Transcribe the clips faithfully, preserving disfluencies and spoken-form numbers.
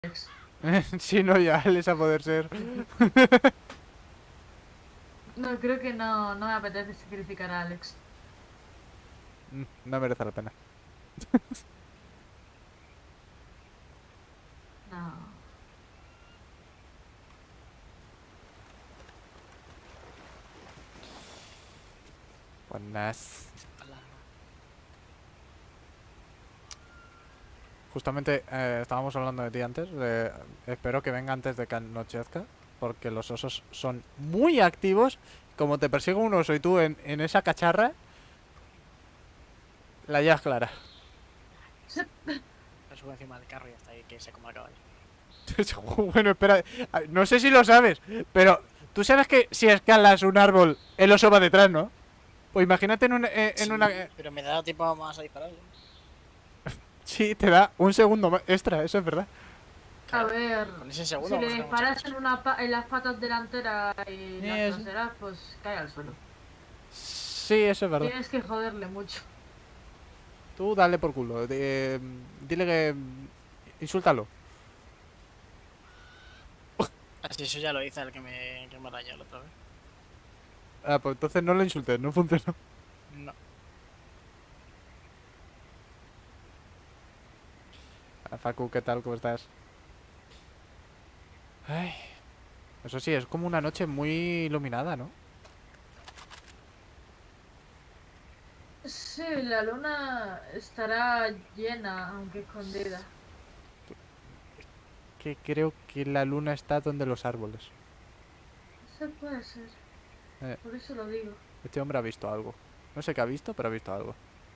Alex. Si no, ya les a poder ser. No, creo que no, no me apetece sacrificar a Alex. No merece la pena. No. Buenas. Justamente eh, estábamos hablando de ti antes. eh, espero que venga antes de que anochezca. Porque los osos son muy activos. Como te persigue un oso y tú en, en esa cacharra, la llevas clara. Se- Me subo encima del carro y hasta ahí que se coma el caballo. Bueno, espera. a- No sé si lo sabes, pero tú sabes que si escalas un árbol, el oso va detrás, ¿no? Pues imagínate en, un, eh, en Sí, una... eh, pero me da tiempo más a disparar. Sí, te da un segundo más extra, eso es verdad. A Claro, ver, con ese si segundo le vamos a hacer muchas disparas en, cosas. una pa- en las patas delanteras y las Eso. traseras, pues cae al suelo. Sí, eso es verdad. Tienes que joderle mucho. Tú dale por culo. de- dile que... Insúltalo. Así eso ya lo hice el que me, que me arañó la otra vez. Ah, pues entonces no lo insultes, no funcionó. No. Ah, Facu, ¿qué tal? ¿Cómo estás? Ay, eso sí, es como una noche muy iluminada, ¿no? Sí, la luna estará llena, aunque escondida. Que creo que la luna está donde los árboles. Eso puede ser. Eh, Por eso lo digo. este hombre ha visto algo. No sé qué ha visto, pero ha visto algo.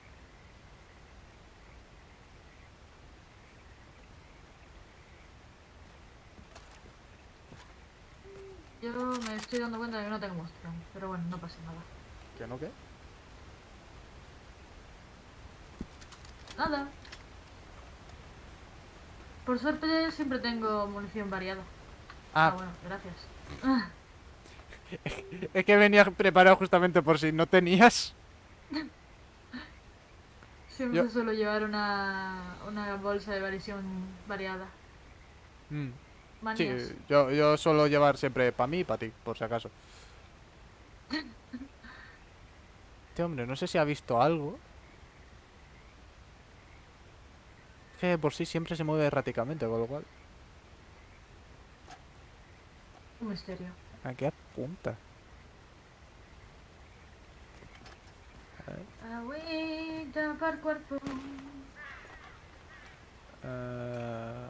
Yo me estoy dando cuenta de que no tengo monstruo, pero bueno, no pasa nada. ¿Qué no qué? Nada. Por suerte siempre tengo munición variada. Ah, Ah, bueno, gracias. Ah, es que venía preparado justamente por si no tenías. siempre Yo... suelo llevar una, una bolsa de variación variada. Mm, Manías. sí, yo, yo suelo llevar siempre para mí y para ti, por si acaso. Este hombre, no sé si ha visto algo. Es que de por sí siempre se mueve erráticamente, con lo cual... Un misterio. ¿A qué apunta? A ver, Agüita para el cuerpo. eh,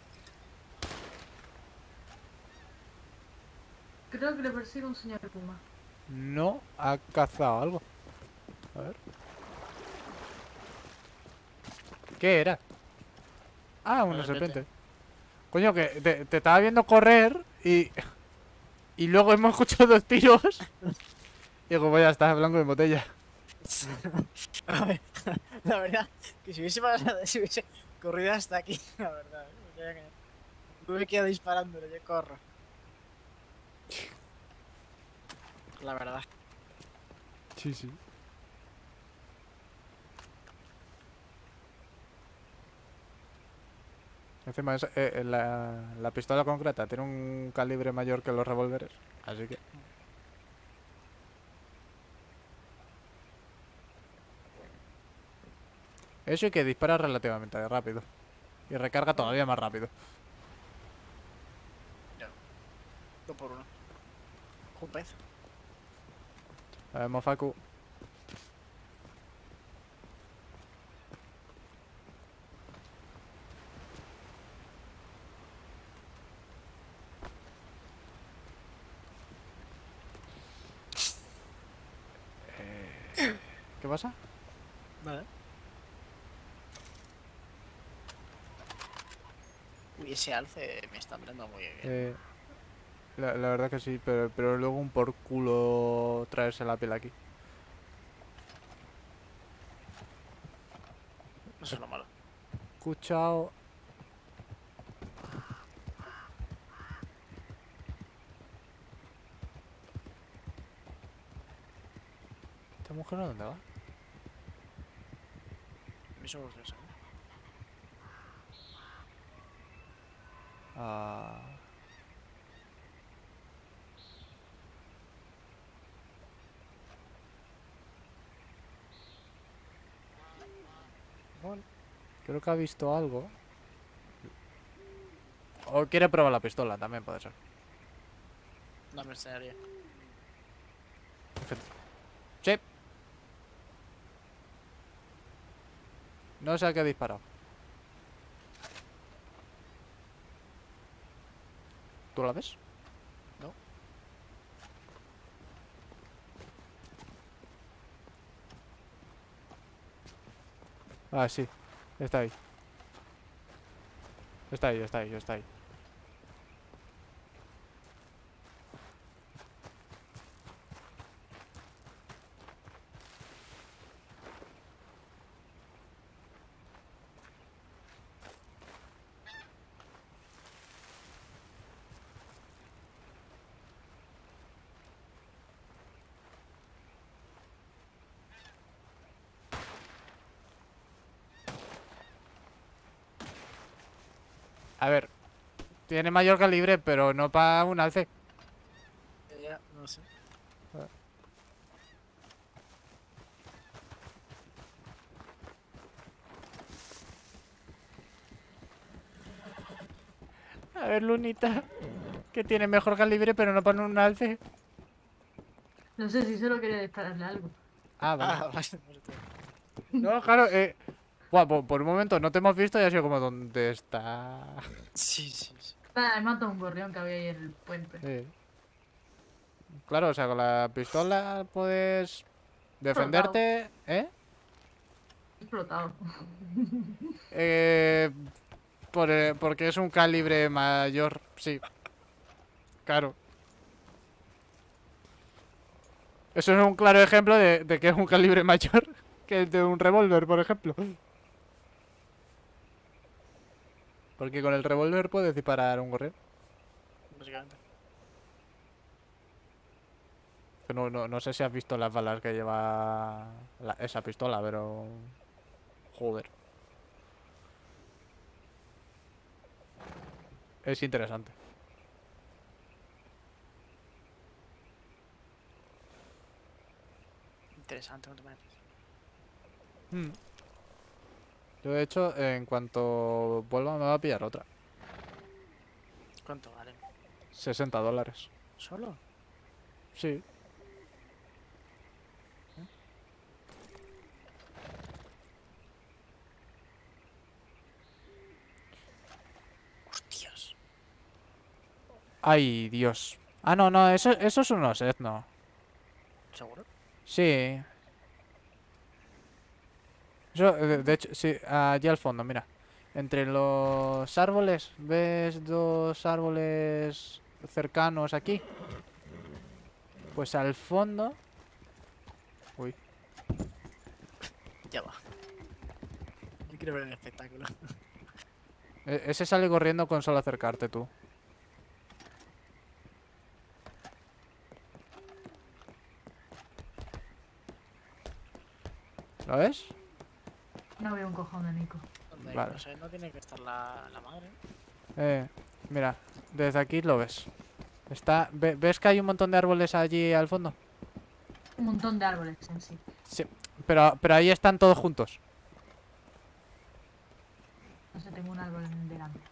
Creo que le persigue un señor puma. no ha cazado algo. A ver. ¿Qué era? Ah, una Una serpiente. serpiente. Coño, que te, te estaba viendo correr y... Y luego hemos escuchado dos tiros. Y digo, pues ya está, blanco de botella. A ver, la verdad, que si hubiese pasado, si hubiese corrido hasta aquí, la verdad. ¿eh? Me tenía que- Tuve que ir disparándole, yo corro. La verdad. Sí, sí. Encima, es, eh, la, la pistola concreta tiene un calibre mayor que los revólveres. Así que... Eso y que dispara relativamente rápido. Y recarga todavía más rápido. No. Dos por uno. Un pez. A ver, Mofaku. ¿Qué pasa? Nada. Uy, ese alce me está mirando muy bien. Eh, la, la verdad que sí, pero, pero luego un por culo traerse la piel aquí. Eso es lo malo. Escuchado. ¿Esta mujer a dónde va? Eso es eso. Ah. Bueno, creo que ha visto algo. O quiere probar la pistola, también puede ser. No me extrañaría. Sí. No sé a qué ha disparado. ¿Tú la ves? No. Ah, sí. Está ahí. Está ahí, está ahí, está ahí. A ver. Tiene mayor calibre, pero no para un alce. Ya, ya, no sé. A ver, Lunita. Que tiene mejor calibre, pero no para un alce. No sé si solo quería dispararle algo. Ah, vale. Ah, vale, pues está. No, claro, eh. Buah, po- por un momento no te hemos visto y ha sido como, ¿dónde está? Sí, sí, sí. Ah, he matado un gorrión que había ahí en el puente. Sí. Claro, o sea, con la pistola puedes defenderte, ¿eh? He explotado. Eh, por, eh, porque es un calibre mayor, sí. Claro. Eso es un claro ejemplo de, de que es un calibre mayor que el de un revólver, por ejemplo. Porque con el revólver puedes disparar un gorrión. Básicamente. Que No, no, no sé si has visto las balas que lleva la- esa pistola, pero... Joder. Es interesante. Interesante, no te metes. Mm. Yo, de hecho, en cuanto vuelva me va a pillar otra. ¿Cuánto vale? sesenta dólares. ¿Solo? Sí. Hostias. Ay, Dios. Ah, no, no, eso, eso es unos etno. ¿Seguro? Sí. Eso, de, de hecho, sí, allí al fondo, mira. Entre los árboles, ¿ves dos árboles cercanos aquí? Pues al fondo... Uy. Ya va. Yo quiero ver el espectáculo. E- ese sale corriendo con solo acercarte tú. ¿Lo ves? No veo un cojón de Nico. ¿Dónde? Vale. No sé, no tiene que estar la, la madre. Eh, mira, desde aquí lo ves. Está, ve- ¿ves que hay un montón de árboles allí al fondo? Un montón de árboles en sí. Sí, pero, pero ahí están todos juntos. No sé, tengo un árbol en delante.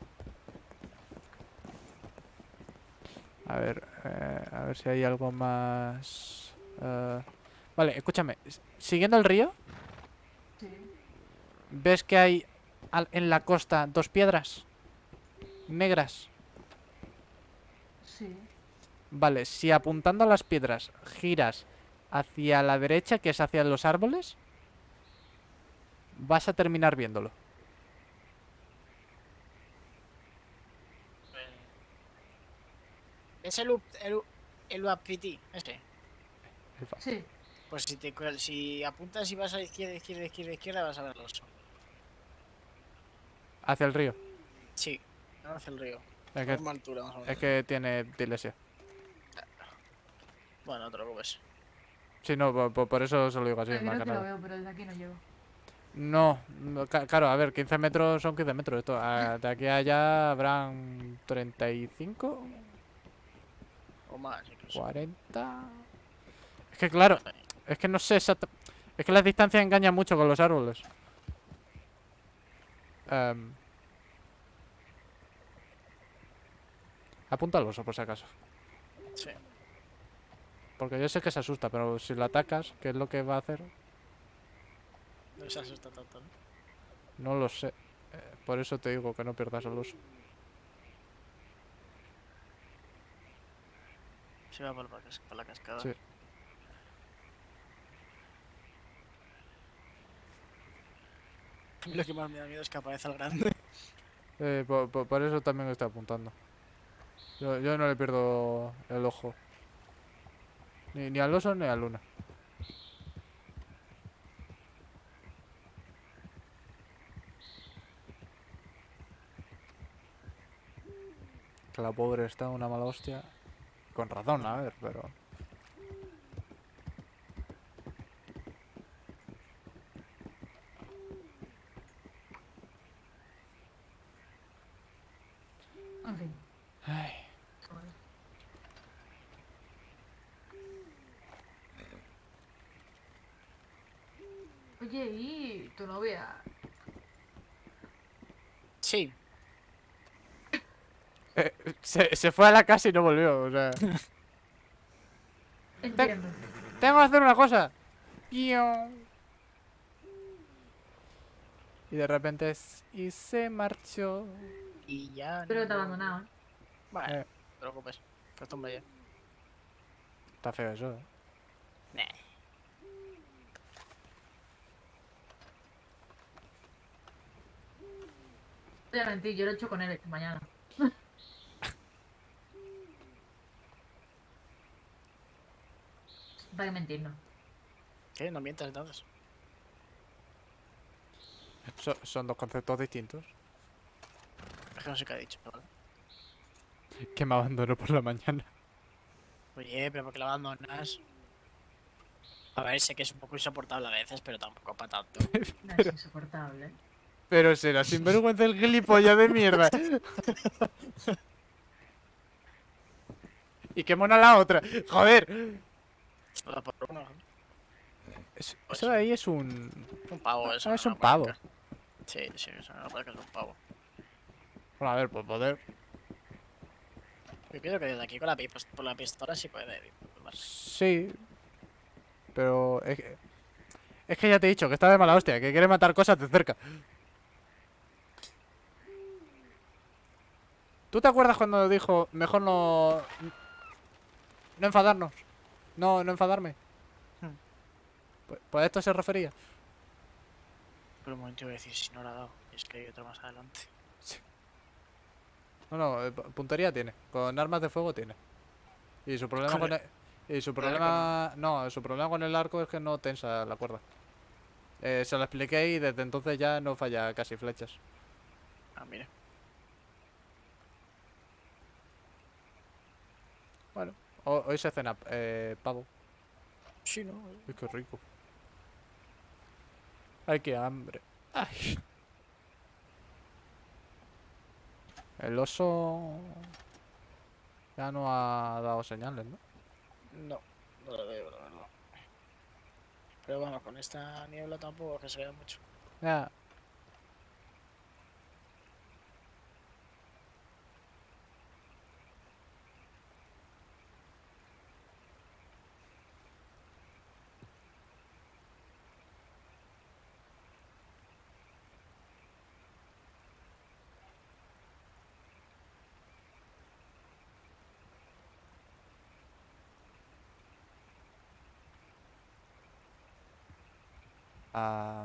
A ver, eh, a ver si hay algo más... eh, Vale, escúchame. s- Siguiendo el río, Sí. ¿ves que hay al- en la costa dos piedras negras? Sí. Vale, si apuntando a las piedras giras hacia la derecha, que es hacia los árboles, vas a terminar viéndolo. Es el, U- el, U- el U A P T, ese. Sí. Pues si te cuel- si apuntas y vas a la izquierda, izquierda, izquierda, izquierda, vas a verlo. Hacia el río. Sí, no hacia el río. Es A la que, misma altura, más o menos. es que tiene dislexia. Bueno, no te preocupes. Sí, no, po- po- por, eso se lo digo así, Creo más que que lo nada. veo, pero desde aquí no llego. No, no, ca- claro, a ver, quince metros son quince metros. Esto, a- de aquí a allá habrán treinta y cinco, O más, incluso. cuarenta. Es que claro, es que no sé exacta- Es que las distancias engañan mucho con los árboles. Em, apunta al oso por si acaso. Sí. Porque yo sé que se asusta, pero si lo atacas, ¿qué es lo que va a hacer? No se asusta tanto, ¿no? No lo sé. Eh, por eso te digo que no pierdas al oso. Se va por la, cas- por la cascada. Sí. Lo que más me da miedo es que aparezca el grande. Eh, po- po- por, eso también estoy apuntando. Yo, yo no le pierdo el ojo. Ni, ni al oso ni a Luna. Que la pobre está una mala hostia. Con razón, a ver, pero... En fin. Ay. Joder. Oye, ¿y tu novia? Sí. Eh, se, se fue a la casa y no volvió, o sea... Entiendo. Tengo que hacer una cosa. Piu. Y de repente... es- Y se marchó. Y ya. Espero que te ha no- abandonado, ¿eh? Bueno, Eh. no te preocupes. Costumbre ya. Está feo eso, ¿eh? Nah. Voy a mentir, yo lo he hecho con él esta mañana. ¿Para qué mentirnos? ¿Qué? No mientas entonces. So- son dos conceptos distintos. Es que no sé qué ha dicho, ¿vale? Que me abandonó por la mañana. Oye, pero ¿por qué lo abandonas? A ver, sé que es un poco insoportable a veces, pero tampoco para tanto. No es insoportable. Pero será sinvergüenza el gilipollas de mierda. Y qué mona la otra. Joder. Solo por uno. Es- Eso de ahí es un... Un pavo, eso. Ah, es no un pavo. marca. Sí, sí, eso no parece que es un pavo. Bueno, a ver, por poder... Yo creo que desde aquí con la, pi- pues, por la pistola sí puede. Vale. Sí. Pero... Es que... es que ya te he dicho que está de mala hostia. Que quiere matar cosas de cerca. ¿Tú te acuerdas cuando dijo mejor no... No enfadarnos? No, no enfadarme. Hmm. Pues, pues a esto se refería. Por un momento iba a decir si no lo ha dado. Y es que hay otro más adelante. No, no, eh, pu- puntería tiene. Con armas de fuego tiene. Y su problema Con con el- el... Y su con el arco problema... No, su problema con el arco es que no tensa la cuerda. Eh, se lo expliqué y desde entonces ya no falla casi flechas. Ah, mira. Bueno, ho- hoy se cena eh, pavo. Sí, ¿no? Uy, qué rico. Ay, qué hambre. Ay. El oso... Ya no ha dado señales, ¿no? No, no lo veo, la verdad. Pero bueno, con esta niebla tampoco es que se vea mucho. Ya. Ah,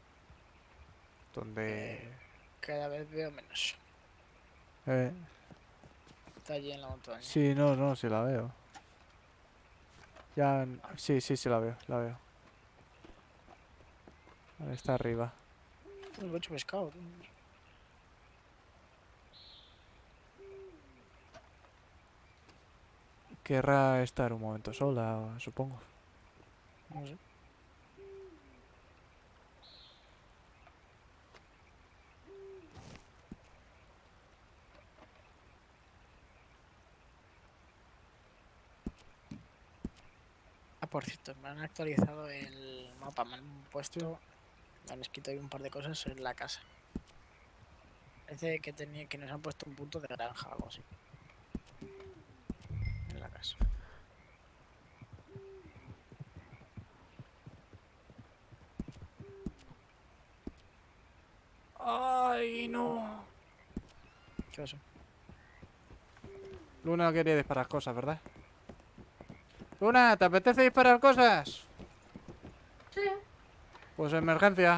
donde... Cada vez veo menos. Eh, Está allí en la montaña. sí, no, no, sí la veo. Ya... n- Sí, sí, sí la veo, la veo. Ahí está arriba. Uy, mucho pescado. Tío. Querrá estar un momento sola, supongo. No sé. Por cierto, me han actualizado el mapa, me han puesto, me han escrito ahí un par de cosas en la casa. Parece que tenía que nos han puesto un punto de granja o algo así. En la casa. Ay, no. ¿Qué pasó? Luna quería disparar cosas, ¿verdad? Luna, ¿te apetece disparar cosas? Sí. Pues emergencia.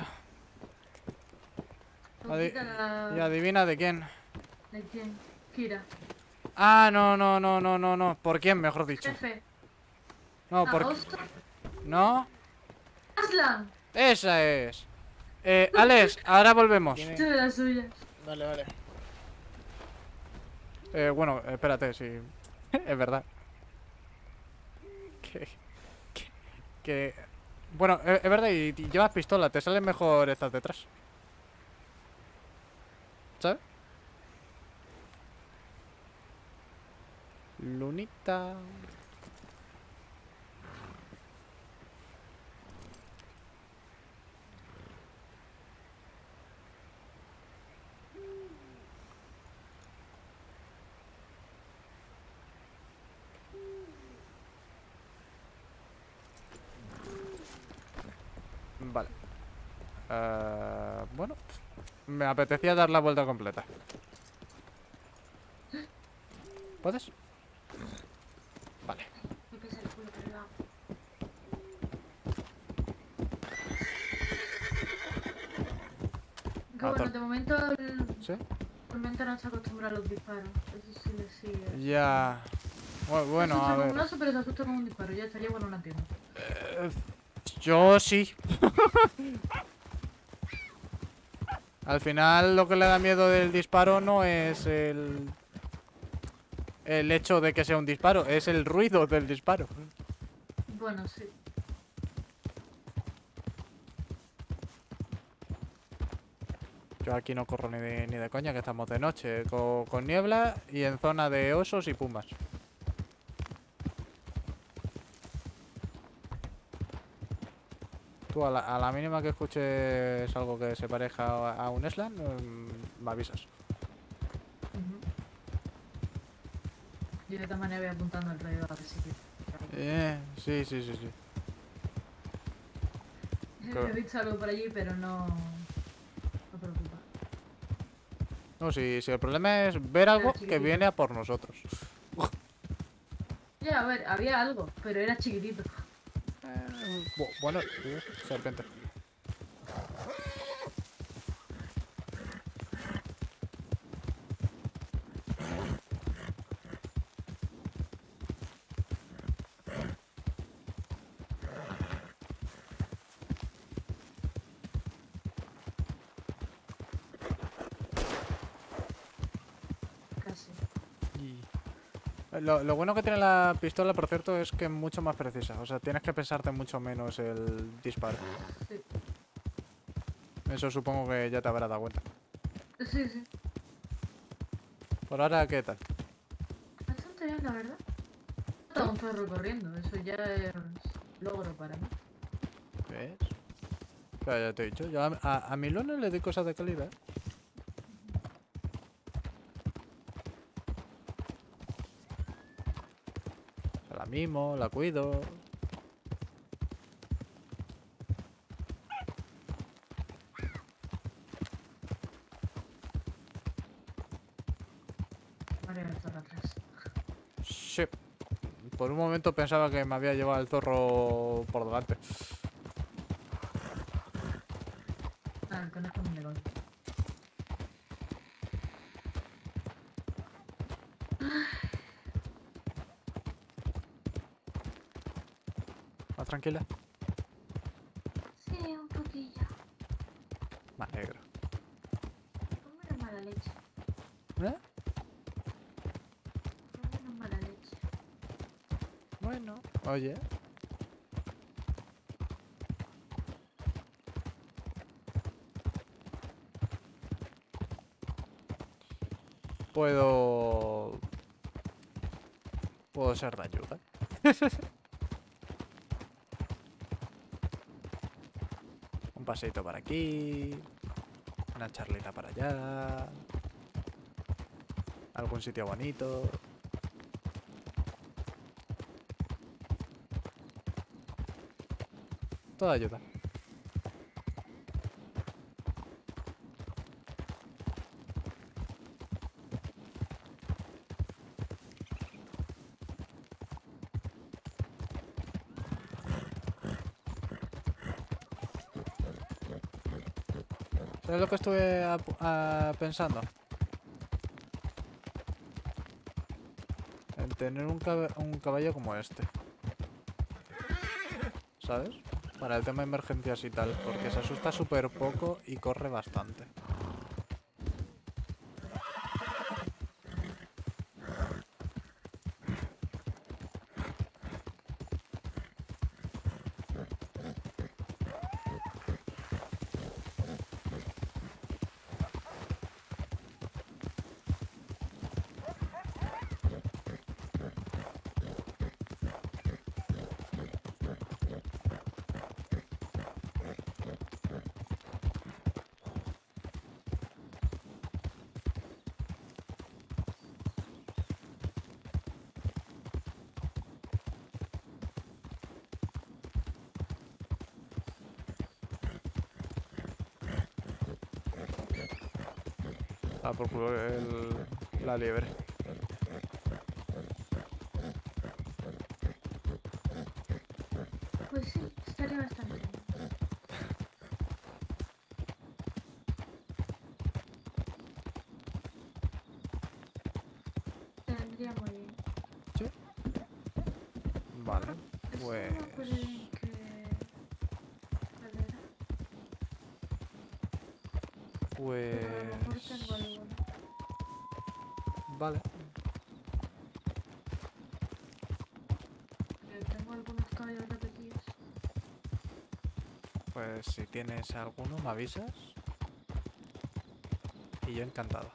Adi- Poquita la... Y adivina de quién. ¿De quién? Kira. Ah, no, no, no, no, no, no. ¿Por quién, mejor dicho? Jefe. No, Ah, por... Osto. ¿No? Aslan. Esa es. Eh, Alex, ahora volvemos. Dime. Sí, de las suyas. Vale, vale. Eh, bueno, espérate, sí. Es verdad. Que... Que... que- Bueno, es, es verdad, y, y llevas pistola. Te sale mejor estar detrás. ¿Sabes? Lunita. Vale. Eh, bueno, me apetecía dar la vuelta completa. ¿Puedes? Vale. Me pisa el culo cargado. Que Ah, bueno, tor- de momento el ¿Sí? tormenta no se acostumbra a los disparos. Eso sí le sigue. Ya. Bu- Se Bueno, asusta a con ver. un oso, pero se asusta con un disparo. Ya estaría bueno, no entiendo. Eh, yo sí. Al final lo que le da miedo del disparo no es el... El hecho de que sea un disparo, es el ruido del disparo. Bueno, sí. Yo aquí no corro ni de, ni de coña, que estamos de noche, co- con, niebla y en zona de osos y pumas. Tú a la, a la mínima que escuches algo que se pareja a, a un Eslan, mm, me avisas. Ujú. Yo de esta manera voy apuntando alrededor a ver si quiero. Eh, sí, sí, sí, sí. He visto algo por allí, pero no. No preocupa. No, si, si el problema es ver algo que chiquitito. viene a por nosotros. Ya, a ver, había algo, pero era chiquitito. Eh, bu- bueno, uh, serpiente. Casi. Y- Lo, lo bueno que tiene la pistola, por cierto, es que es mucho más precisa. O sea, tienes que pensarte mucho menos el disparo. Sí. Eso supongo que ya te habrás dado cuenta. Sí, sí. Por ahora, ¿qué tal? Bastante bien, la verdad. Todo un zorro corriendo, eso ya es logro para mí. ¿Ves? Ya, ya te he dicho. Yo a, a, a mi Luna le doy cosas de calidad. O sea, la mimo, la cuido. Mario el zorro atrás. Sí. Por un momento pensaba que me había llevado el zorro por delante. Ah, el conejo no me lo. ¿Más tranquila? Sí, un poquillo. Me alegro. No era mala leche. ¿Eh? No era mala leche. Bueno, oye. Puedo... Puedo ser de ayuda. paseito para aquí. Una charlita para allá. Algún sitio bonito. Todo ayuda. ¿Sabes lo que estuve a- a- pensando? En tener un, cab- un caballo como este. ¿Sabes? Para el tema de emergencias y tal, porque se asusta súper poco y corre bastante. Ah, por culo el, la liebre. Pues sí, estaría bastante bien. Tendría muy bien. ¿Sí? Vale, Eso pues... no me acuerdo bien que... ¿Cuál era? Pero a lo mejor tengo Pues... alguno. Vale. Yo tengo algunos caballos repetidos. Pues si tienes alguno, me avisas. Y yo encantado.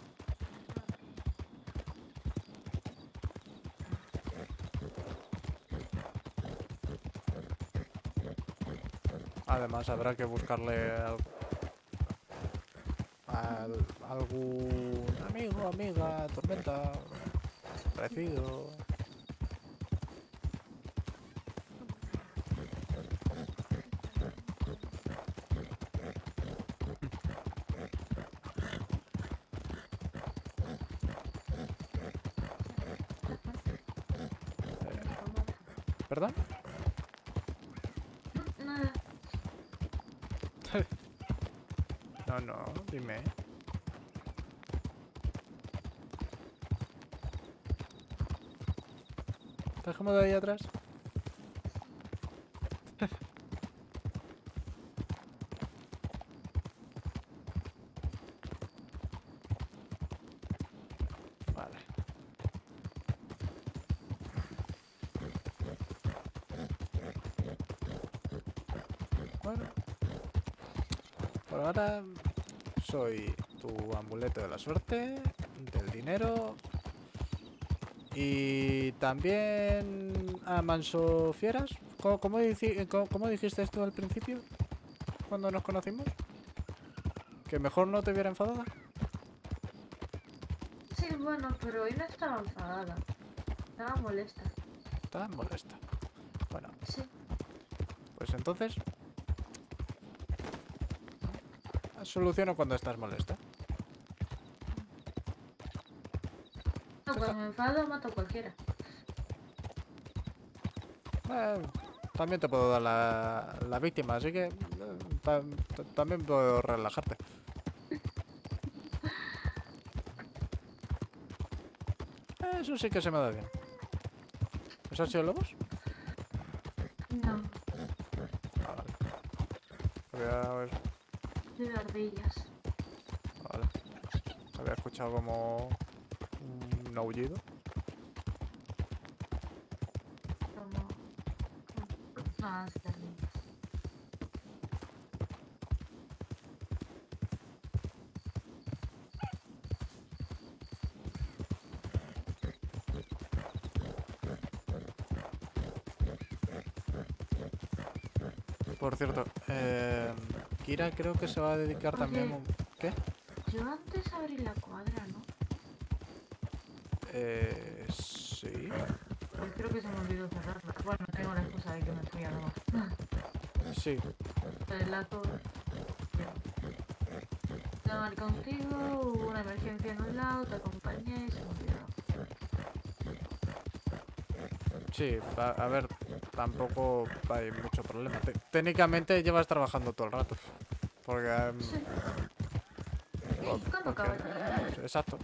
Además, habrá que buscarle al, al- algún amigo, amiga, tormenta, parecido. ¿Perdón? Nada. No, no, dime. ¿Estás cómodo ahí atrás? Vale. Bueno. Por ahora soy tu amuleto de la suerte, del dinero y también amanso fieras. ¿Cómo, cómo, dici- cómo- cómo dijiste esto al principio? Cuando nos conocimos. ¿Que mejor no te hubiera enfadada? Sí, bueno, pero hoy no estaba enfadada. Estaba molesta. Estás molesta. Bueno, Sí. pues entonces soluciono cuando estás molesta. No, cuando me enfado mato a cualquiera. Eh, también te puedo dar la, la víctima, así que eh, ta- ta- también puedo relajarte. Eh, Eso sí que se me da bien. ¿Eso han sido lobos? No, Ah, vale. Había, de ardillas. vale. Había escuchado como un aullido. Como... No, es de ardillas. Por cierto, eh, Kira creo que se va a dedicar también... Oye. un- ¿Qué? Yo antes abrí la cuadra, ¿no? Eh... Sí. Pues creo que se me olvidó cerrarla. Bueno, tengo la excusa de que me fui a la Sí. El lazo. Llamar contigo, hubo una emergencia en un lado, te acompañé y se me olvidó. Sí, a, a ver, tampoco hay mucho problema. Te- técnicamente llevas trabajando todo el rato. Porque... em, Sí. po- ¿Cuándo porque- acabas? Exacto.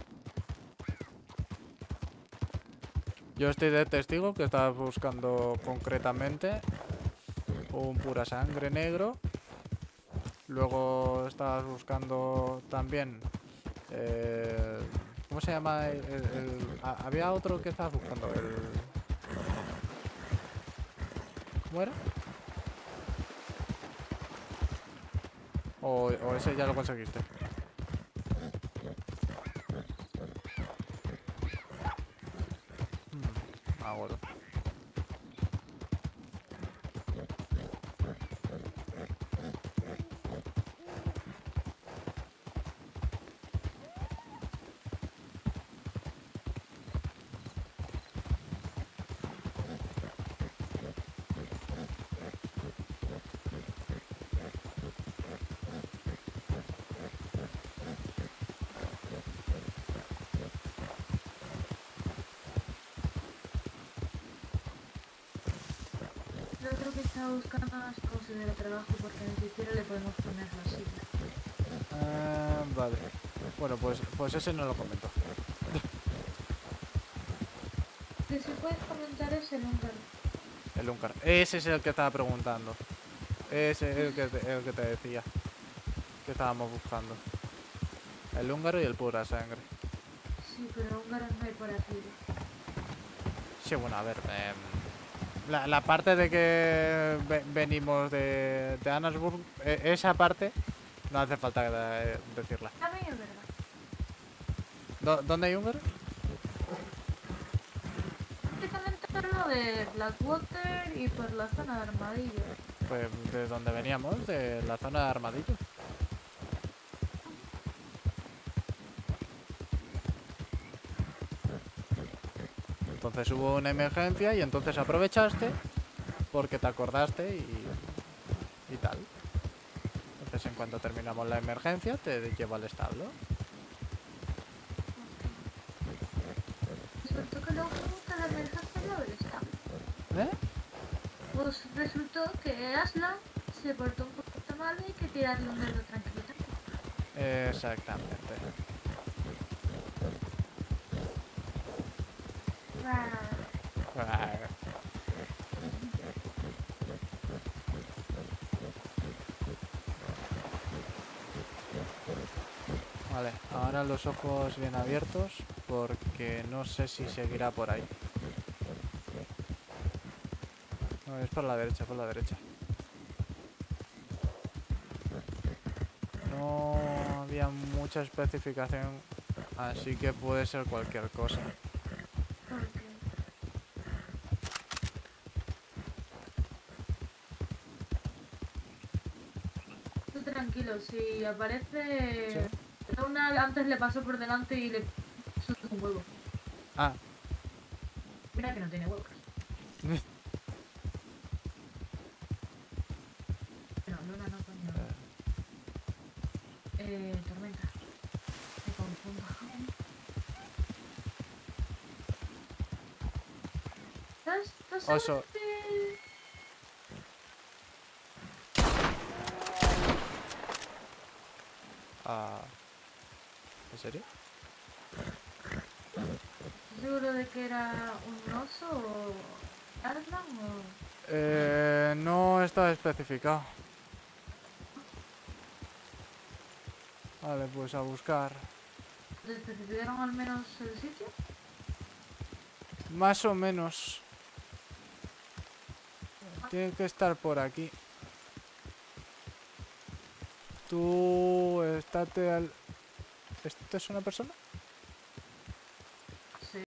Yo estoy de testigo que estabas buscando concretamente un pura sangre negro. Luego estabas buscando también... eh, ¿cómo se llama? El, el- el- ha- había otro que estabas buscando. El... ¿Cómo era? O, o ese ya lo conseguiste. Hmm, ah, bueno. Yo creo que estaba buscando las cosas del trabajo porque ni siquiera le podemos poner la silla. Ah, vale. Bueno, pues, pues ese no lo comento. Que si puedes comentar es el húngaro. El Uncar. Ese es el que estaba preguntando. Ese es el que te, el que te decía. Que estábamos buscando. El húngaro y el pura sangre. Sí, pero húngaros no hay por aquí. Sí, bueno, a ver. em, la, la parte de que ve- venimos de, de Annesburg, e- esa parte no hace falta de- decirla. También es verdad. ¿Dó- ¿Dónde hay húngaro? Prácticamente lo de Blackwater y por la zona de Armadillo. Pues de donde veníamos, de la zona de Armadillo. Entonces hubo una emergencia y entonces aprovechaste porque te acordaste y, y tal. Entonces en cuanto terminamos la emergencia te llevo al establo. Resultó que luego pregunta la emergencia lo del estado. ¿Eh? Pues resultó que Aslan se portó un poquito mal y hay que tirarle un dedo tranquilo. Exactamente. Ah, Vale, ahora los ojos bien abiertos porque no sé si seguirá por ahí. No, es por la derecha, por la derecha. No había mucha especificación, así que puede ser cualquier cosa. Porque tú tranquilo, si aparece... ¿Sí? Una antes le pasó por delante y le soltó un huevo. Ah, Mira que no tiene huevos. No, Luna no, coño. Eh, tormenta. Me confundo. ¿Estás, estás seguro Oso. que- ah, ¿en serio? ¿Estás seguro de que era un oso o Arslan o...? Eh, no está especificado. Vale, pues a buscar. ¿Te especificaron al menos el sitio? Más o menos. Tiene que estar por aquí. Tú estate al... ¿Esto es una persona?